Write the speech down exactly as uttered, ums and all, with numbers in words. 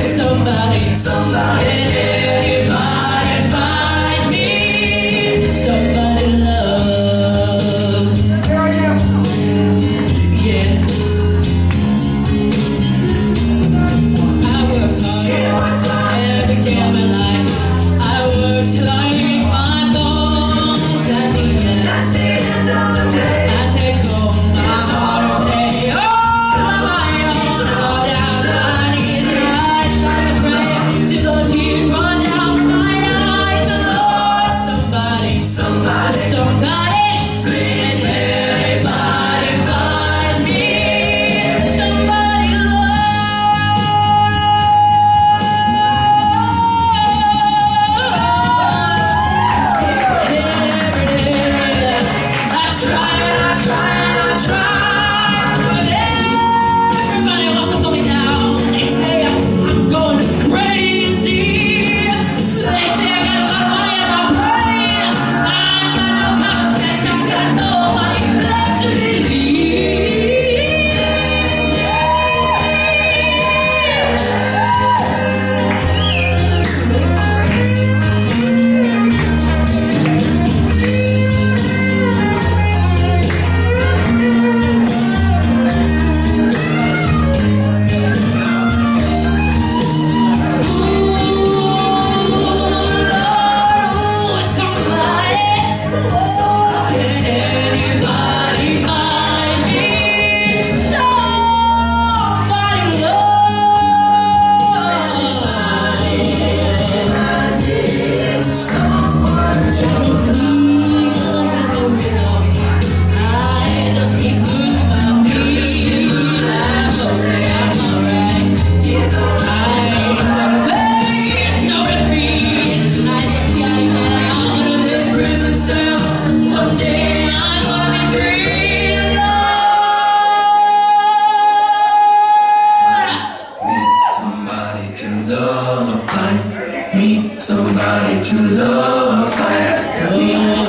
Somebody, somebody, anybody find me somebody love. Yeah. I work hard every day of my life. I work till I eat my bones. At the end, at the end of the day, I take home my hard pay. Oh, my own, all down my knees and I start to pray till the tears run down my eyes. Lord, somebody, somebody, somebody, please everybody find me somebody love. Every day I try and I try and I try, but everybody wants to put me down. They say I'm going crazy. They say I got a lot of money in my brain. I got no common sense. I got nobody left to believe. Love, find me somebody to love, find me.